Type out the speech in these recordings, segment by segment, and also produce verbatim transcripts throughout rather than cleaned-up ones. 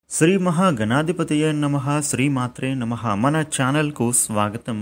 శ్రీ మహాగణాధిపతయ నమః శ్రీమాత్రే నమః. మన ఛానల్కు స్వాగతం.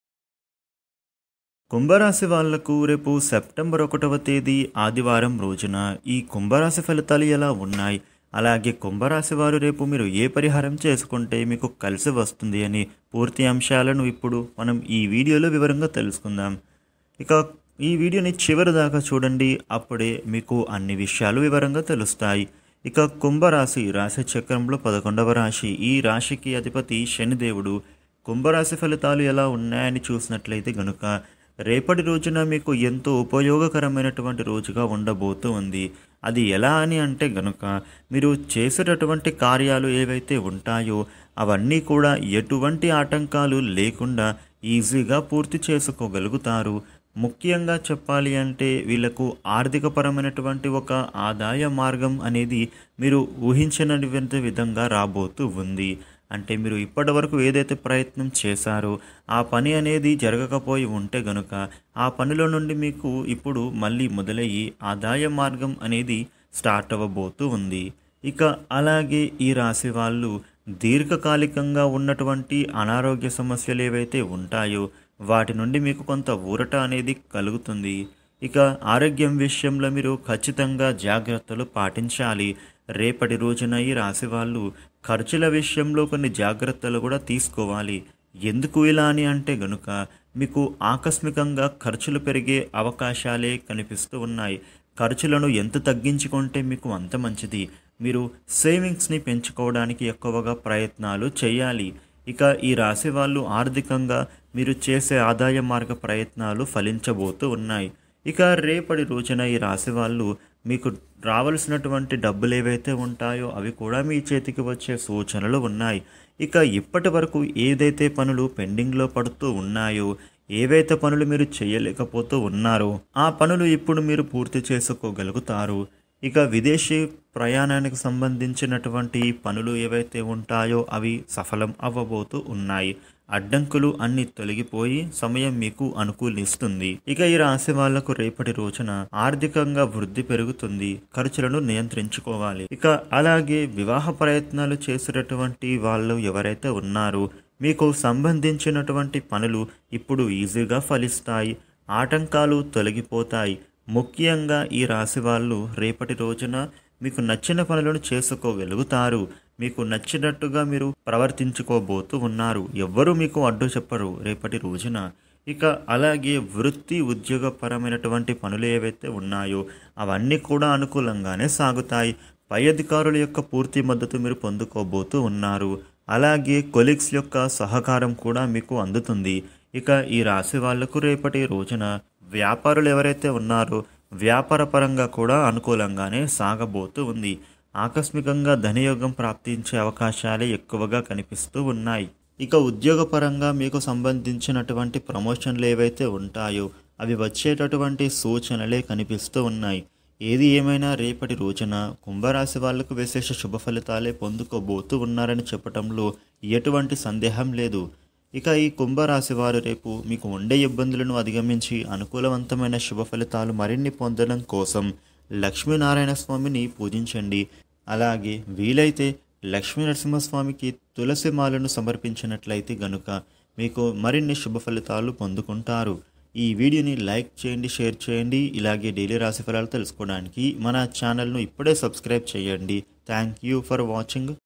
కుంభరాశి వాళ్లకు రేపు సెప్టెంబర్ ఒకటవ తేదీ ఆదివారం రోజున ఈ కుంభరాశి ఫలితాలు ఎలా ఉన్నాయి, అలాగే కుంభరాశి వారు రేపు మీరు ఏ పరిహారం చేసుకుంటే మీకు కలిసి వస్తుంది అని పూర్తి అంశాలను ఇప్పుడు మనం ఈ వీడియోలో వివరంగా తెలుసుకుందాం. ఇక ఈ వీడియోని చివరి దాకా చూడండి, అప్పుడే మీకు అన్ని విషయాలు వివరంగా తెలుస్తాయి. ఇక కుంభరాశి రాశి చక్రంలో పదకొండవ రాశి. ఈ రాశికి అధిపతి శనిదేవుడు. కుంభరాశి ఫలితాలు ఎలా ఉన్నాయని చూసినట్లయితే గనుక రేపటి రోజున మీకు ఎంతో ఉపయోగకరమైనటువంటి రోజుగా ఉండబోతూ ఉంది. అది ఎలా అని అంటే గనుక మీరు చేసేటటువంటి కార్యాలు ఏవైతే ఉంటాయో అవన్నీ కూడా ఎటువంటి ఆటంకాలు లేకుండా ఈజీగా పూర్తి చేసుకోగలుగుతారు. ముఖ్యంగా చెప్పాలి అంటే వీళ్ళకు ఆర్థికపరమైనటువంటి ఒక ఆదాయ మార్గం అనేది మీరు ఊహించినటువంటి విధంగా రాబోతూ ఉంది. అంటే మీరు ఇప్పటి వరకు ఏదైతే ప్రయత్నం చేశారో ఆ పని అనేది జరగకపోయి ఉంటే గనుక ఆ పనిలో నుండి మీకు ఇప్పుడు మళ్ళీ మొదలయ్యి ఆదాయ మార్గం అనేది స్టార్ట్ అవ్వబోతూ ఉంది. ఇక అలాగే ఈ రాశి వాళ్ళు దీర్ఘకాలికంగా ఉన్నటువంటి అనారోగ్య సమస్యలు ఏవైతే ఉంటాయో వాటి నుండి మీకు కొంత ఊరట అనేది కలుగుతుంది. ఇక ఆరోగ్యం విషయంలో మీరు ఖచ్చితంగా జాగ్రత్తలు పాటించాలి. రేపటి రోజున ఈ రాశి వాళ్ళు ఖర్చుల విషయంలో కొన్ని జాగ్రత్తలు కూడా తీసుకోవాలి. ఎందుకు ఇలా అని అంటే గనుక మీకు ఆకస్మికంగా ఖర్చులు పెరిగే అవకాశాలే కనిపిస్తూ ఉన్నాయి. ఖర్చులను ఎంత తగ్గించుకుంటే మీకు అంత మంచిది. మీరు సేవింగ్స్ని పెంచుకోవడానికి ఎక్కువగా ప్రయత్నాలు చేయాలి. ఇక ఈ రాశి వాళ్ళు ఆర్థికంగా మీరు చేసే ఆదాయ మార్గ ప్రయత్నాలు ఫలించబోతూ ఉన్నాయి. ఇక రేపటి రోజున ఈ రాశి వాళ్ళు మీకు రావాల్సినటువంటి డబ్బులు ఏవైతే ఉంటాయో అవి కూడా మీ చేతికి వచ్చే సూచనలు ఉన్నాయి. ఇక ఇప్పటి వరకు ఏదైతే పనులు పెండింగ్లో పడుతూ ఉన్నాయో, ఏవైతే పనులు మీరు చేయలేకపోతూ ఉన్నారో ఆ పనులు ఇప్పుడు మీరు పూర్తి చేసుకోగలుగుతారు. ఇక విదేశీ ప్రయాణానికి సంబంధించినటువంటి పనులు ఏవైతే ఉంటాయో అవి సఫలం అవ్వబోతూ ఉన్నాయి. అడ్డంకులు అన్ని తొలగిపోయి సమయం మీకు అనుకూలిస్తుంది. ఇక ఈ రాశి వాళ్లకు రేపటి రోజున ఆర్థికంగా వృద్ధి పెరుగుతుంది. ఖర్చులను నియంత్రించుకోవాలి. ఇక అలాగే వివాహ ప్రయత్నాలు చేసేటటువంటి వాళ్ళు ఎవరైతే ఉన్నారో మీకు సంబంధించినటువంటి పనులు ఇప్పుడు ఈజీగా ఫలిస్తాయి. ఆటంకాలు తొలగిపోతాయి. ముఖ్యంగా ఈ రాశి వాళ్ళు రేపటి రోజున మీకు నచ్చిన పనులను చేసుకోగలుగుతారు. మీకు నచ్చినట్టుగా మీరు ప్రవర్తించుకోబోతూ ఉన్నారు. ఎవ్వరూ మీకు అడ్డు చెప్పరు రేపటి రోజున. ఇక అలాగే వృత్తి ఉద్యోగపరమైనటువంటి పనులు ఏవైతే ఉన్నాయో అవన్నీ కూడా అనుకూలంగానే సాగుతాయి. పై అధికారుల యొక్క పూర్తి మద్దతు మీరు పొందుకోబోతూ ఉన్నారు. అలాగే కొలీగ్స్ యొక్క సహకారం కూడా మీకు అందుతుంది. ఇక ఈ రాశి వాళ్లకు రేపటి రోజున వ్యాపారులు ఎవరైతే ఉన్నారో వ్యాపార పరంగా కూడా అనుకూలంగానే సాగబోతూ ఉంది. ఆకస్మికంగా ధనయోగం ప్రాప్తించే అవకాశాలే ఎక్కువగా కనిపిస్తూ ఉన్నాయి. ఇక ఉద్యోగపరంగా మీకు సంబంధించినటువంటి ప్రమోషన్లు ఏవైతే ఉంటాయో అవి వచ్చేటటువంటి సూచనలే కనిపిస్తూ ఉన్నాయి. ఏది ఏమైనా రేపటి రోజున కుంభరాశి వాళ్లకు విశేష శుభ ఫలితాలే పొందుకోబోతూ ఉన్నారని చెప్పటంలో ఎటువంటి సందేహం లేదు. ఇక ఈ కుంభరాశి వారు రేపు మీకు ఉండే ఇబ్బందులను అధిగమించి అనుకూలవంతమైన శుభ ఫలితాలు మరిన్ని పొందడం కోసం లక్ష్మీనారాయణ స్వామిని పూజించండి. అలాగే వీలైతే లక్ష్మీ నరసింహస్వామికి తులసి మాలను సమర్పించినట్లయితే గనుక మీకు మరిన్ని శుభ ఫలితాలు పొందుకుంటారు. ఈ వీడియోని లైక్ చేయండి, షేర్ చేయండి. ఇలాగే డైలీ రాశి ఫలాలు తెలుసుకోవడానికి మన ఛానల్ను ఇప్పుడే సబ్స్క్రైబ్ చేయండి. Thank you for watching.